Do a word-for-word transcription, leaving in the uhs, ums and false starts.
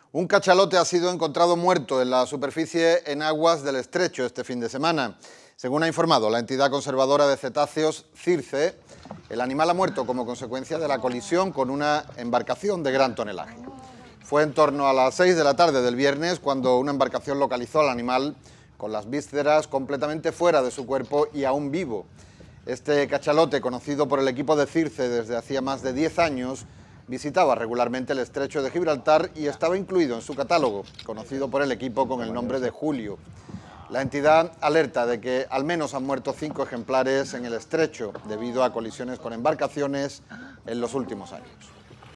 Un cachalote ha sido encontrado muerto en la superficie en aguas del estrecho este fin de semana. Según ha informado la entidad conservadora de cetáceos CIRCE, el animal ha muerto como consecuencia de la colisión con una embarcación de gran tonelaje. Fue en torno a las seis de la tarde del viernes cuando una embarcación localizó al animal con las vísceras completamente fuera de su cuerpo y aún vivo. Este cachalote, conocido por el equipo de CIRCE desde hacía más de diez años, visitaba regularmente el estrecho de Gibraltar y estaba incluido en su catálogo, conocido por el equipo con el nombre de Julio. La entidad alerta de que al menos han muerto cinco ejemplares en el estrecho debido a colisiones con embarcaciones en los últimos años.